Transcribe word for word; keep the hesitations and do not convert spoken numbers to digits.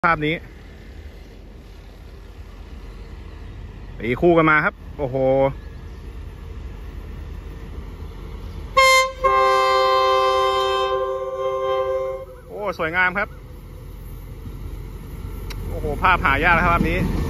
ภาพนี้ตีคู่กันมาครับโอ้โหโอ้สวยงามครับโอ้โหภาพหายากแล้วครับภาพนี้